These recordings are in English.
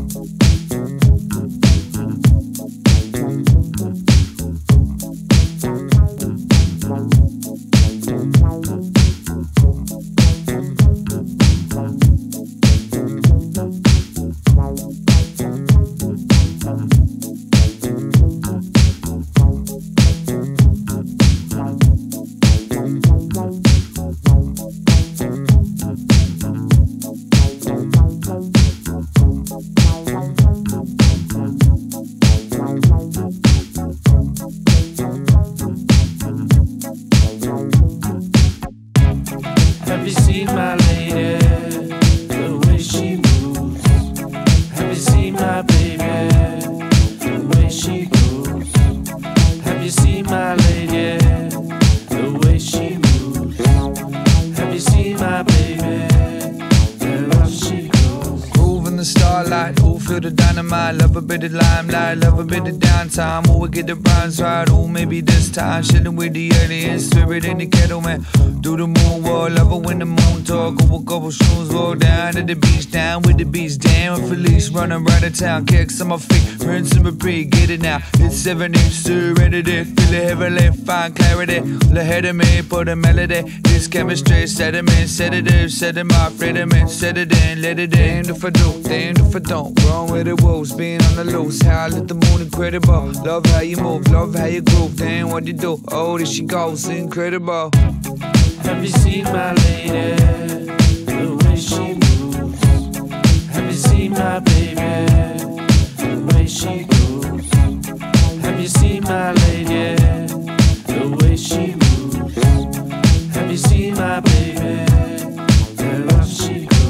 Have you seen my lady, the way she moves? Have you seen my baby, the way she moves? Have you seen my lady, the way she moves? Have you seen my baby, wherever she goes? Groove in the starlight, all feel the dynamite. Love a bit of limelight, love a bit of downtime. Oh, we get the rhymes right, oh, maybe this time. Chillin' with the alien spirit in the kettle, man. Do the moonwalk, love it when the moon talk. Go a couple shoes, roll down to the beach, down with the beach. Damn, Felice running right of town. Kicks on my feet, rinse and repeat, get it now. It's 7 inch, serenity. Feel it heavily, find clarity. Ahead of me, put a melody. This chemistry, sediment, sedative. Set them off, sediment, set it in, let it in. If I do, damn if I don't. Wrong with the wolves, being on the loose. How I let the moon incredible. Love how you move, love how you groove. Damn what you do, oh, there she goes, incredible. Have you seen my lady, the way she moves? Have you seen my baby, the way she moves? Have you seen my lady, the way she moves? Have you seen my baby, wherever she goes?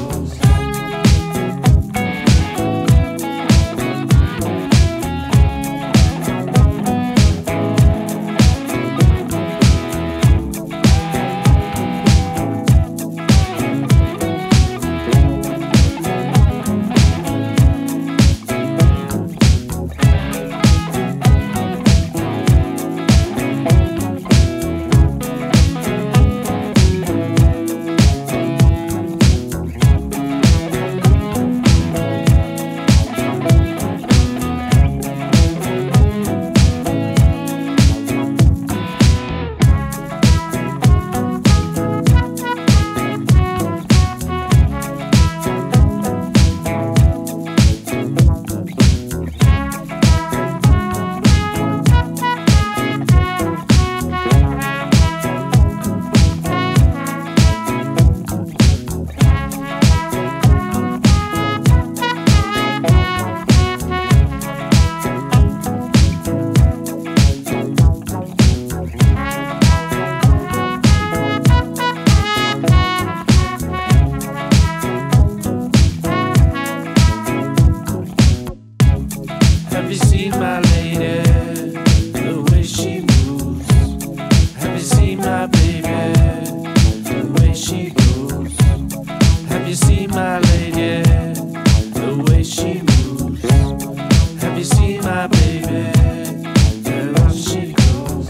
Have you seen my lady, the way she moves? Have you seen my baby, the way she goes? Have you seen my lady, the way she moves? Have you seen my baby, wherever she goes?